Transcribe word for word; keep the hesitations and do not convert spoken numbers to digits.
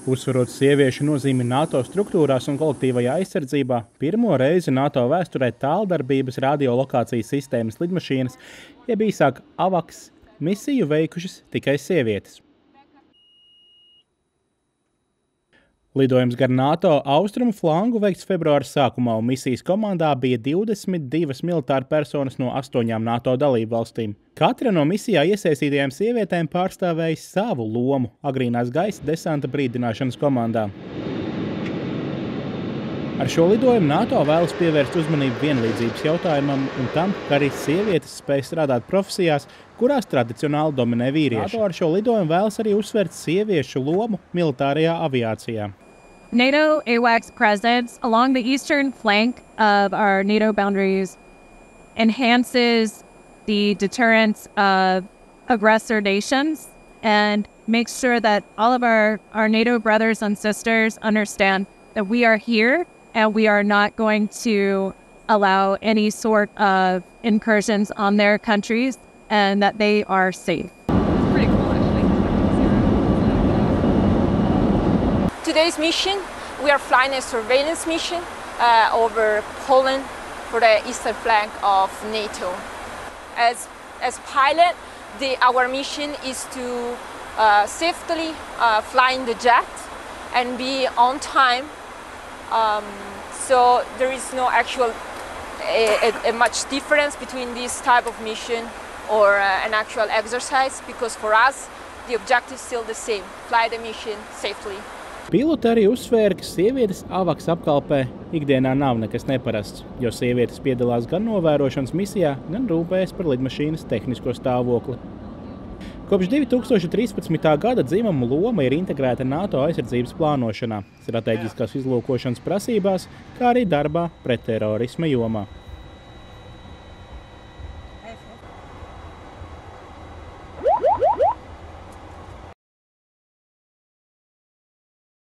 Uzsverot sieviešu nozīmi NATO struktūrās un kolektīvajā aizsardzībā, pirmo reizi NATO vēsturē tāldarbības radiolokācijas sistēmas lidmašīnas, jeb īsāk AVACS, misiju veikušas tikai sievietes. Lidojums gar NATO austrumu flangu veikts februāra sākumā, un misijas komandā bija divdesmit divas militāra personas no astoņām NATO dalību valstīm. Katra no misijā iesaistītajām sievietēm pārstāvēja savu lomu agrīnās gaisa desanta brīdināšanas komandā. Ar šo lidojumu NATO vēlas pievērst uzmanību vienlīdzības jautājumam un tam, ka arī sievietes spēj strādāt profesijās, kurās tradicionāli dominē vīrieši. NATO ar šo lidojumu vēlas arī uzsvērt sieviešu lomu militārajā aviācijā. NATO AWACS presence along the eastern flank of our NATO boundaries enhances the deterrence of aggressor nations and makes sure that all of our, our NATO brothers and sisters understand that we are here and we are not going to allow any sort of incursions on their countries and that they are safe. It's pretty cool, actually. Today's mission, we are flying a surveillance mission uh, over Poland for the eastern flank of NATO. As, as pilot, the, our mission is to uh, safely uh, fly in the jet and be on time. Um, so there is no actual a, a, a much difference between this type of mission or uh, an actual exercise, because for us the objective is still the same: fly the mission safely. Piloti arī uzsvēra, ka sievietes AVACS apkalpē ikdienā nav nekas neparasts, jo sievietes piedalās gan novērošanas misijā, gan rūpējas par lidmašīnas tehnisko stāvokli. Kopš divi tūkstoši trīspadsmitā gada dzimumu loma ir integrēta NATO aizsardzības plānošanā, strateģiskās izlūkošanas prasībās, kā arī darbā pretterorisma jomā.